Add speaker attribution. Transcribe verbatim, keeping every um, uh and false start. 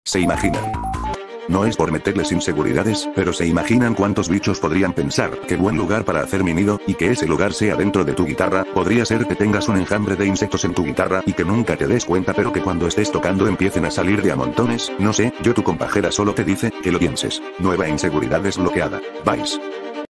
Speaker 1: Se imaginan. No es por meterles inseguridades, pero se imaginan cuántos bichos podrían pensar, qué buen lugar para hacer mi nido, y que ese lugar sea dentro de tu guitarra. Podría ser que tengas un enjambre de insectos en tu guitarra y que nunca te des cuenta, pero que cuando estés tocando empiecen a salir de a montones. No sé, yo tu compajera solo te dice, que lo pienses. Nueva inseguridad desbloqueada. Vice.